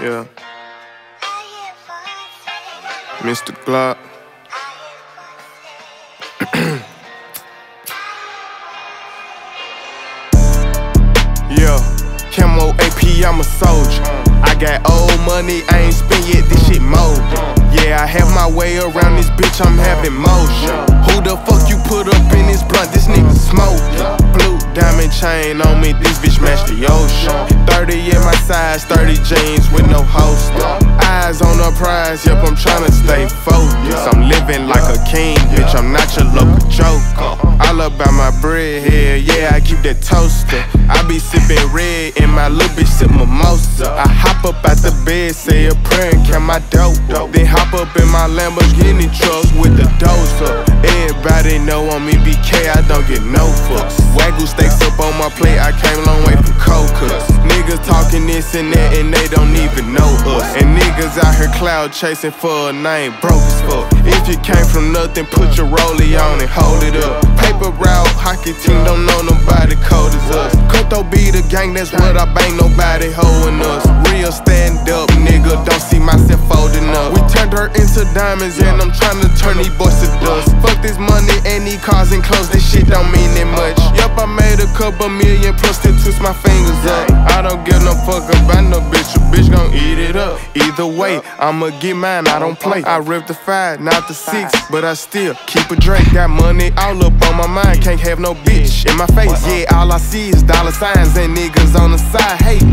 Yeah. Mr. Glock. Yeah. Camo AP, I'm a soldier. I got old money, I ain't spent yet, this shit mold. Yeah, I have my way around this bitch, I'm having motion. Who the fuck you put up in this blunt? This nigga smoke. Blue diamond chain on me, this bitch match the ocean. 30 in my size, 30 jeans with no holster. Eyes on the prize, yep, I'm tryna stay focused. I'm living like a king, bitch, I'm not your local joker. All about my bread here, yeah, I keep that toaster. I be sipping red and my little bitch sip mimosa. I hop up out the bed, say a prayer and count my dope. Then hop up in my Lamborghini truck with the dozer. Everybody know on me BK, I don't get no fucks. Wagyu steaks up on my plate, I came a long way from cold cuts. Niggas talking this and that and they don't even know us. And niggas out here cloud chasing for a name, broke as fuck. If you came from nothing, put your rollie on and hold it up. Paper route, hockey team don't know nobody cold as us. Cutthroat be the gang, that's what I bang, nobody holding us. Real stand up, nigga, don't see myself folding up. We turned her into diamonds and I'm trying to turn these boys to dust. Fuck this money and these cars and clothes, this shit don't mean that much. Yup, I made a couple million plus to twist my fingers up. I don't give no fuck about no bitch, a bitch gon' eat it up. Either way, I'ma get mine, I don't play. I rip the 5, not the 6, but I still keep a drink. Got money all up on my mind, can't have no bitch in my face. Yeah, all I see is dollar signs and niggas on the side, hey.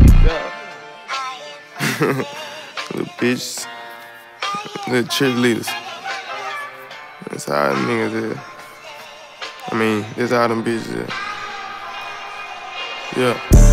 Little bitches, little cheerleaders. That's how them niggas is. I mean, that's how them bitches is. Yeah.